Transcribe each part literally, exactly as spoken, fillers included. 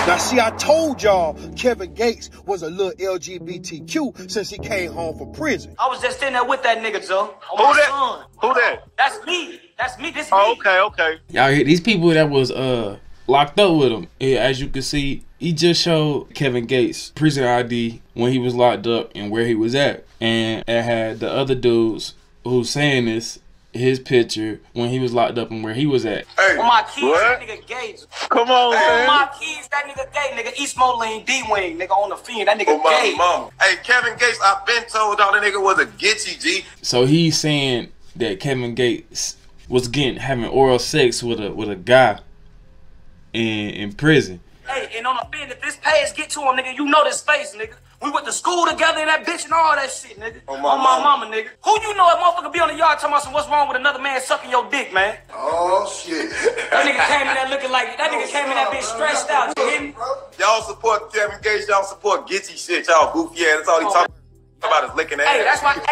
Now, see, I told y'all Kevin Gates was a little L G B T Q since he came home from prison. I was just in there with that nigga, Joe. Who that? Son. Who that? That's me. That's me. This oh, me. okay, okay. Y'all hear these people that was uh locked up with him. As you can see, he just showed Kevin Gates prison I D when he was locked up and where he was at. And it had the other dudes who saying this, his picture when he was locked up and where he was at. Hey, on my kids, what? That nigga Gates. Come on, hey, man. On my kids, that nigga gay, nigga. East Moline, D-Wing, nigga on the fiend. That nigga oh, my gay. Mom. Hey, Kevin Gates, I've been told all the nigga was a Gitchy G. So he's saying that Kevin Gates was getting having oral sex with a with a guy in in prison. Hey, and on the fiend, if this page get to him, nigga, you know this face, nigga. We went to school together and that bitch and all that shit, nigga. Oh, my on my mama. mama, nigga. Who you know that motherfucker be on the yard talking about some what's wrong with another man sucking your dick, man? Oh, shit. That nigga came in there looking like, that nigga came in that bitch stressed out, you hear me? Y'all support Kevin Gates, y'all support Gitchy shit, y'all goofy ass. That's all he oh, talking about is licking ass. Hey, that's why.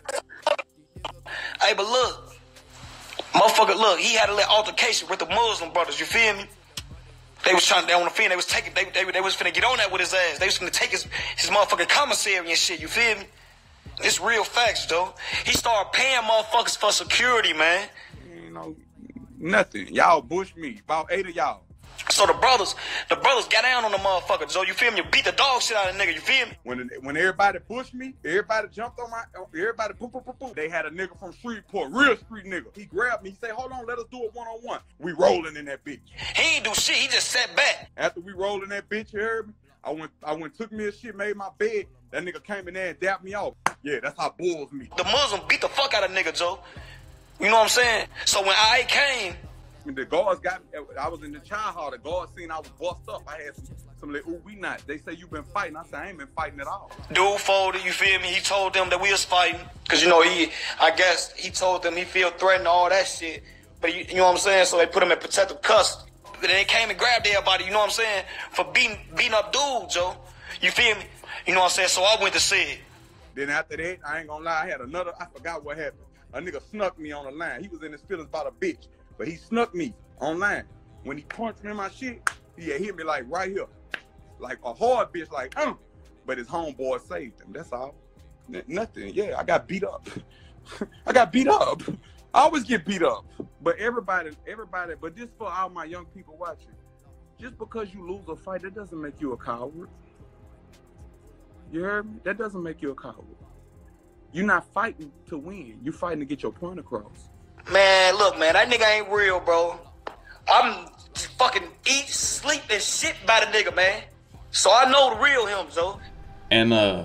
Hey, but look. Motherfucker, look, he had a little altercation with the Muslim brothers, you feel me? They was trying to, they on the field, they was taking, they, they, they was finna get on that with his ass. They was finna take his, his motherfucking commissary and shit, you feel me? It's real facts, though. He started paying motherfuckers for security, man. You know, nothing. Y'all bush me, about eight of y'all. So the brothers, the brothers got down on the motherfucker, Joe, you feel me? You beat the dog shit out of the nigga, you feel me? When when everybody pushed me, everybody jumped on my, everybody poo poo poo poo. They had a nigga from Shreveport, real street nigga. He grabbed me, he said, hold on, let us do it one on one. We rolling in that bitch. He ain't do shit, he just sat back. After we rolled in that bitch, you heard me? I went, I went, took me a shit, made my bed. That nigga came in there and dapped me off. Yeah, that's how bulls me. The Muslim beat the fuck out of nigga, Joe. You know what I'm saying? So when I came, the guards got me. I was in the child hall. The guards seen I was bust up. I had some, some little ooh, we not. They say you been fighting. I said I ain't been fighting at all. Dude folded, you feel me? He told them that we was fighting. Cause you know, he, I guess he told them he feel threatened, all that shit. But you, you know what I'm saying? So they put him in protective custody. But they came and grabbed everybody, you know what I'm saying? For beating, beating up dudes, Joe. You feel me? You know what I'm saying? So I went to see it. Then after that, I ain't gonna lie, I had another, I forgot what happened. A nigga snuck me on the line. He was in his feelings about a bitch, but he snuck me online. When he punched me in my shit, he had hit me like right here. Like a hard bitch, like, uh, but his homeboy saved him. That's all. N nothing. Yeah, I got beat up. I got beat up. I always get beat up. But everybody, everybody, but this for all my young people watching. Just because you lose a fight, that doesn't make you a coward. You heard me? That doesn't make you a coward. You're not fighting to win. You're fighting to get your point across. Man, look, man, that nigga ain't real, bro. I'm fucking eat, sleep, and shit by the nigga, man. So I know the real him, Joe. And uh,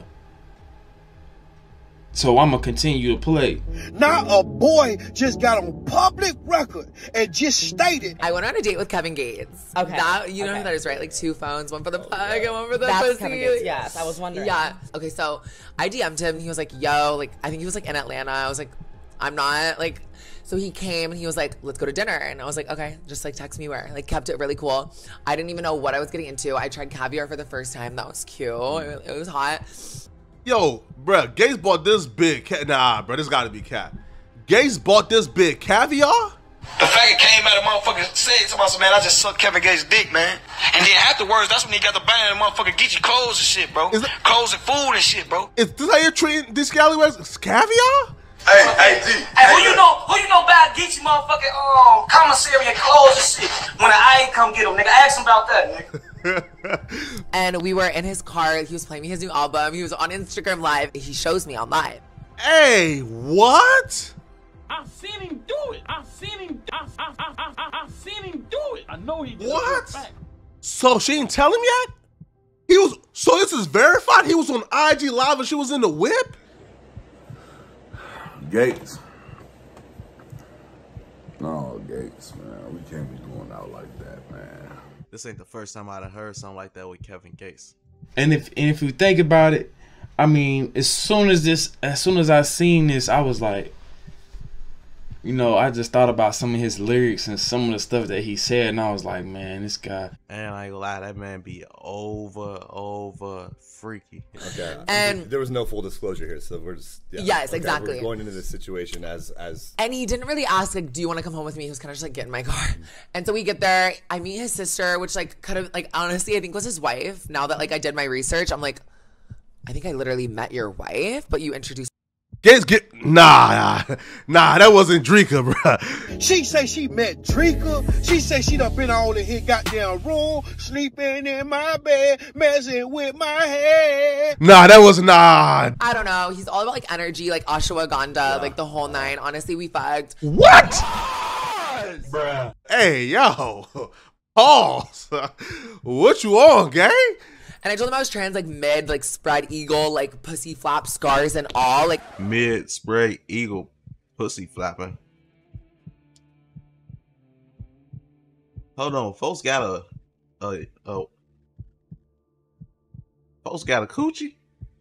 so I'm gonna continue to play. Now a boy just got on public record and just stated, I went on a date with Kevin Gates. Okay. That, you know okay. who that is, right? Like two phones, one for the plug and one for the That's pussy. Kevin Gates, yes, I was wondering. Yeah. Okay, so I D M'd him. He was like, yo, like, I think he was like in Atlanta. I was like, I'm not, like, so he came and he was like, let's go to dinner. And I was like, okay, just like text me where. Like, kept it really cool. I didn't even know what I was getting into. I tried caviar for the first time. That was cute. It, it was hot. Yo, bruh, Gates bought this big cat. Nah, bro, this gotta be cat. Gates bought this big caviar? The faggot came out of motherfucking said to myself, man, I just sucked Kevin Gates' dick, man. And then afterwards, that's when he got the buying the motherfucking get you clothes and shit, bro. Is it, clothes and food and shit, bro. Is this how you're treating these scallywags? Caviar? Hey, hey, G. Hey, who you know, who you know buy Geechee motherfucking um, commissary and clothes and shit when I ain't come get him, nigga? Ask him about that, nigga. And we were in his car. He was playing me his new album. He was on Instagram Live. He shows me on live. Hey, what? I've seen him do it. I've seen him. I, I, I, I, I've seen him do it. I know he did. What? So she didn't tell him yet? He was. So this is verified. He was on I G Live and she was in the whip. Gates. No, Gates, man. We can't be going out like that, man. This ain't the first time I'd heard something like that with Kevin Gates. And if and if you think about it, I mean, as soon as this, as soon as I seen this, I was like, you know, I just thought about some of his lyrics and some of the stuff that he said, and I was like, man, this guy. And I ain't gonna lie, that man be over, over freaky. Okay. And there was no full disclosure here, so we're just yeah. Yes, okay, exactly. We're going into this situation as as. And he didn't really ask, like, do you want to come home with me? He was kind of just like, get in my car. And so we get there. I meet his sister, which like could have like honestly I think was his wife. Now that like I did my research, I'm like, I think I literally met your wife, but you introduced. Gates get nah, nah, nah. That wasn't Drika, bro. She say she met Drika. She say she done been all in his goddamn room, sleeping in my bed, messing with my head. Nah, that was nah. I don't know. He's all about like energy, like ashwagandha, yeah. like the whole nine. Honestly, we fucked. What? Bruh. Hey, yo. Pause. What you on, gang? And I told him I was trans, like mid, like spread eagle, like pussy flap, scars and all. Like mid spread eagle, pussy flapping. Hold on, folks got a, a, a folks got a coochie.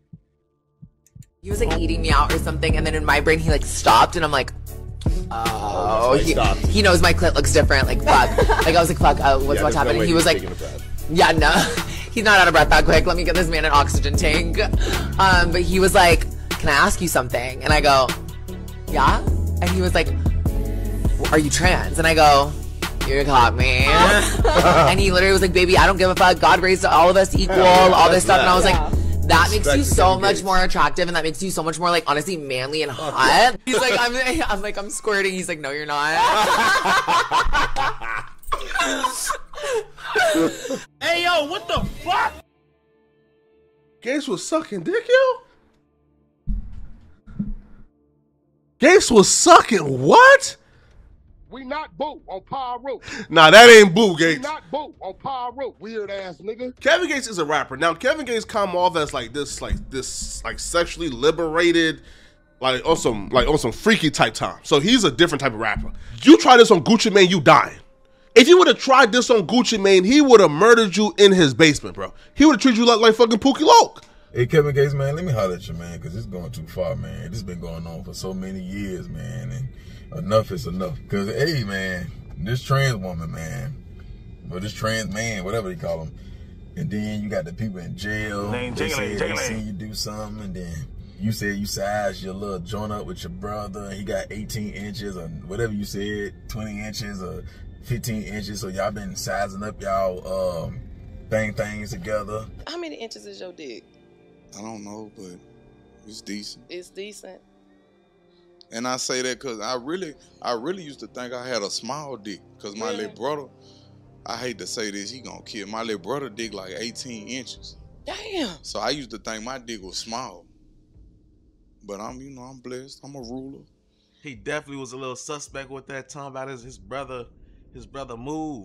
He was like eating me out or something, and then in my brain he like stopped, and I'm like, oh, he, he knows my clit looks different. Like fuck, like I was like fuck, uh, what's yeah, what's happening? No he was like, yeah, no. He's not out of breath that quick. Let me get this man an oxygen tank. Um, but he was like, can I ask you something? And I go, yeah? And he was like, are you trans? And I go, you caught me. And he literally was like, baby, I don't give a fuck. God raised all of us equal, all this stuff. And I was like, that makes you so much more attractive, and that makes you so much more like honestly manly and hot. He's like, I'm, I'm like, I'm squirting. He's like, no, you're not. Hey yo, what the fuck? Gates was sucking dick, yo? Gates was sucking what? We not boo on Power Root. Nah, that ain't boo, Gates. We not boo on Power Root, weird ass nigga. Kevin Gates is a rapper. Now, Kevin Gates come off as like this, like this, like sexually liberated, like on some, like on some freaky type time. So he's a different type of rapper. You try this on Gucci Mane, you dying. If you would have tried this on Gucci Mane, he would have murdered you in his basement, bro. He would have treated you like, like fucking Pookie Loke. Hey, Kevin Gates, man, let me holler at you, man, because it's going too far, man. This has been going on for so many years, man, and enough is enough. Because, hey, man, this trans woman, man, or this trans man, whatever they call them, and then you got the people in jail. Name, they jingling, said jingling. they seen you do something, and then you said you sized your little joint up with your brother, and he got eighteen inches, or whatever you said, twenty inches, or fifteen inches, so y'all been sizing up y'all um, bang things together. How many inches is your dick? I don't know, but it's decent. It's decent. And I say that because I really, I really used to think I had a small dick. Because my Really? little brother, I hate to say this, he gonna kill. My little brother dick like eighteen inches. Damn. So I used to think my dick was small. But I'm, you know, I'm blessed. I'm a ruler. He definitely was a little suspect with that, talking about his, his brother, his brother moved.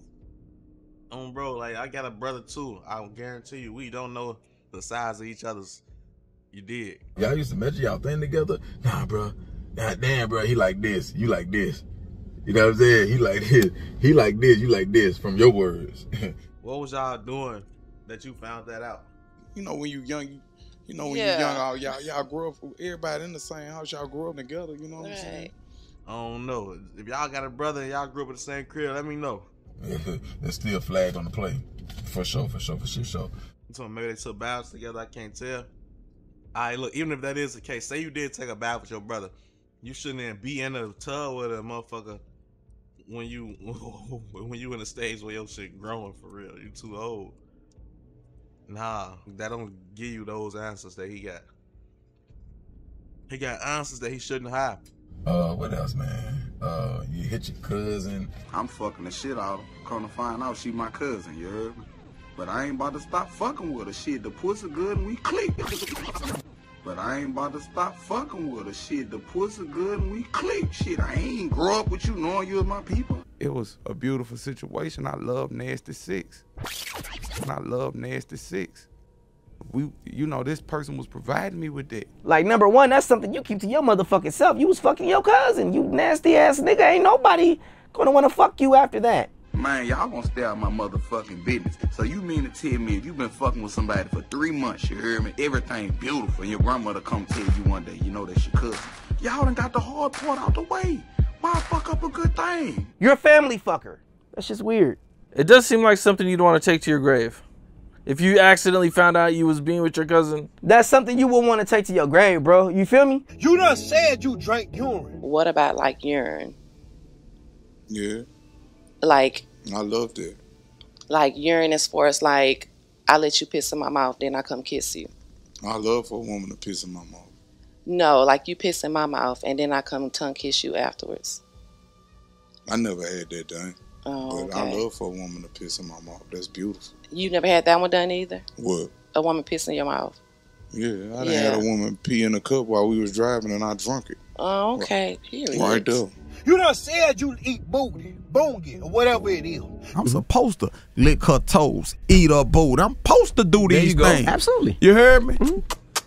Um, bro, like I got a brother too. I guarantee you, we don't know the size of each other's. You did. Y'all used to measure y'all thing together? Nah, bro. God damn, bro. He like this. You like this. You know what I'm saying? He like this. He like this. You like this. From your words. What was y'all doing that you found that out? You know, when you young, you, you know, when Yeah. you young, all y'all, y'all grew up, everybody in the same house, y'all grew up together, you know what I'm saying? I don't know. If y'all got a brother and y'all grew up in the same crib, let me know. There's still flag on the play. For sure, for sure, for sure, sure. So maybe they took baths together, I can't tell. All right, look, even if that is the case, say you did take a bath with your brother, you shouldn't even be in a tub with a motherfucker when you when you in a stage where your shit growing for real. You too old. Nah, that don't give you those answers that he got. He got answers that he shouldn't have. Uh, what else, man? Uh, you hit your cousin. I'm fucking the shit out of her. Come to find out she my cousin, you heard me? But I ain't about to stop fucking with her. Shit, the pussy good and we click. But I ain't about to stop fucking with her. Shit, the pussy good and we click. Shit, I ain't grow up with you knowing you as my people. It was a beautiful situation. I love Nasty Six. And I love Nasty Six. We, you know, this person was providing me with that. Like, number one, that's something you keep to your motherfucking self. You was fucking your cousin. You nasty ass nigga. Ain't nobody gonna wanna fuck you after that. Man, y'all gonna stay out my motherfucking business. So you mean to tell me if you been fucking with somebody for three months, you heard me, everything beautiful, and your grandmother come tell you one day, you know that's your cousin. Y'all done got the hard part out the way. Why fuck up a good thing? You're a family fucker. That's just weird. It does seem like something you'd want to take to your grave. If you accidentally found out you was being with your cousin. That's something you would want to take to your grave, bro. You feel me? You done said you drank urine. What about like urine? Yeah. Like. I love that. Like urine as far as like, I let you piss in my mouth, then I come kiss you. I love for a woman to piss in my mouth. No, like you piss in my mouth and then I come tongue kiss you afterwards. I never had that done. Oh, but okay. I love for a woman to piss in my mouth. That's beautiful. You never had that one done either? What? A woman piss in your mouth? Yeah, I done Yeah. had a woman pee in a cup while we was driving and I drunk it. Oh, okay. Period. Right there. You done said you eat booty, bongi, or whatever it is. I'm supposed to lick her toes, eat her booty. I'm supposed to do There these you go. things. Absolutely. You heard me? Mm-hmm.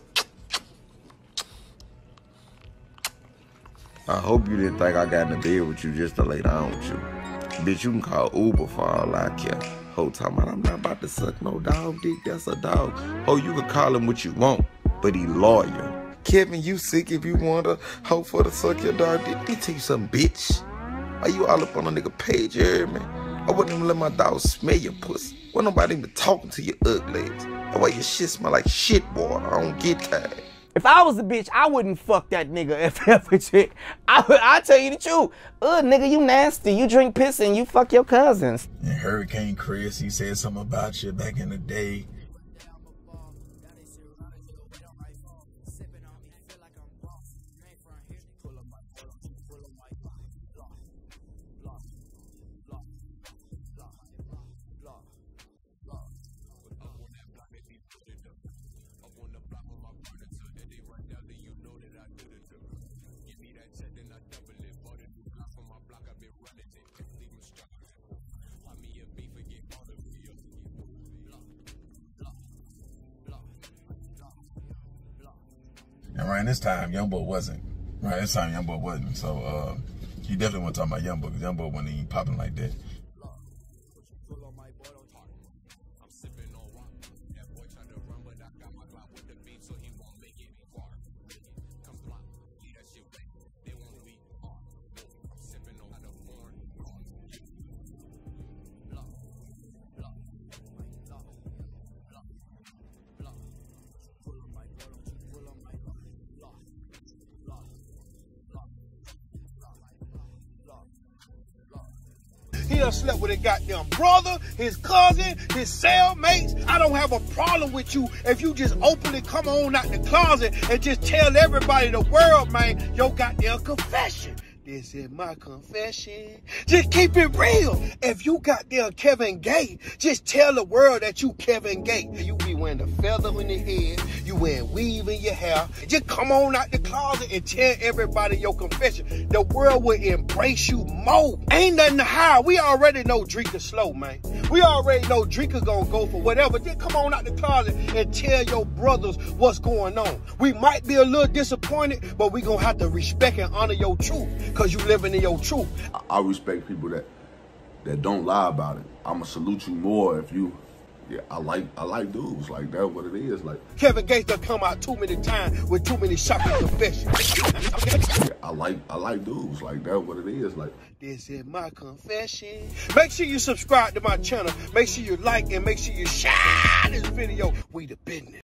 I hope you didn't think I got in the bed with you just to lay down with you. Bitch, you can call Uber for all I care. Whole time about I'm not about to suck no dog dick, that's a dog. Oh, you can call him what you want, but he loyal. Kevin, you sick if you want to hope for to suck your dog dick. Let me tell you something, bitch. Why you all up on a nigga page, you heard me? I wouldn't even let my dog smell your pussy. Wasn't nobody even talking to your ugly legs. That's why your shit smell like shit water. I don't get tired. If I was a bitch, I wouldn't fuck that nigga if ever chick. I would, I tell you the truth. Ugh, nigga, you nasty. You drink piss and you fuck your cousins. And Hurricane Chris, he said something about you back in the day. And around this time, Youngboy wasn't. Right, this time Youngboy wasn't. So uh, he definitely wasn't talking about Youngboy because Youngboy wasn't even popping like that. He done slept with his goddamn brother, his cousin, his cellmates. I don't have a problem with you if you just openly come on out the closet and just tell everybody in the world, man, your goddamn confession. This is my confession. Just keep it real. If you goddamn Kevin Gay, just tell the world that you Kevin Gay. You be wearing the feather in your head, you wearing weave in your hair. Just come on out the closet and tell everybody your confession. The world will embrace you more. Ain't nothing to hide. We already know Drake is slow, man. We already know Drake is gonna go for whatever. Just come on out the closet and tell your brothers what's going on. We might be a little disappointed, but we gonna have to respect and honor your truth. Cause you living in your truth. I respect people that that don't lie about it. I'ma salute you more if you. Yeah, I like I like dudes like that's what it is. Like Kevin Gates done come out too many times with too many shocking confessions. yeah, I like I like dudes like that's what it is. Like this is my confession. Make sure you subscribe to my channel. Make sure you like and make sure you share this video. We the business.